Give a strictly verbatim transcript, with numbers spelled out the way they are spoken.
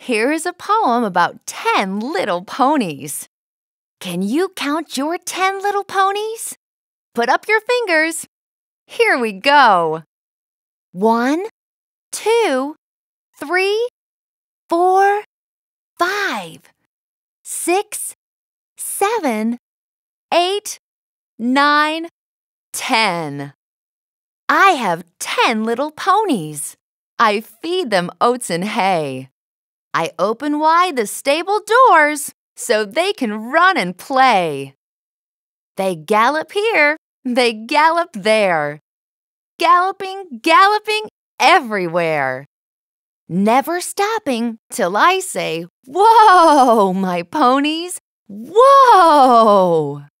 Here is a poem about ten little ponies. Can you count your ten little ponies? Put up your fingers. Here we go. One, two, three, four, five, six, seven, eight, nine, ten. I have ten little ponies. I feed them oats and hay. I open wide the stable doors so they can run and play. They gallop here, they gallop there, galloping, galloping everywhere, never stopping till I say, "Whoa, my ponies, whoa!"